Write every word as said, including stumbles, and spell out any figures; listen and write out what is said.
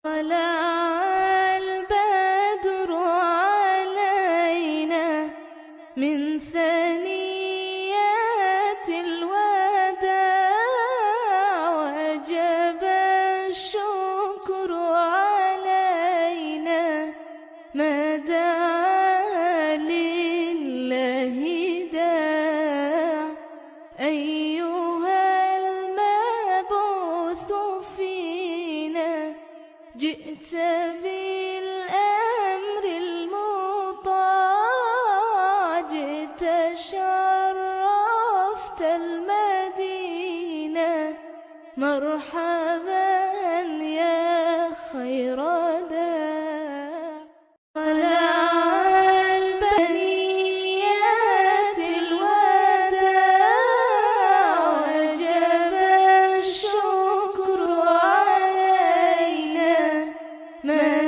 طلع البدر علينا من ثنيات الوداع، وجب الشكر علينا ما دعا لله داع. أيها المبعوث فينا جئت بالأمر المطاع، جئت شرفت المدينة، مرحبا يا خير داع. طلع البنيات الوداع، وجب الشكر علينا ما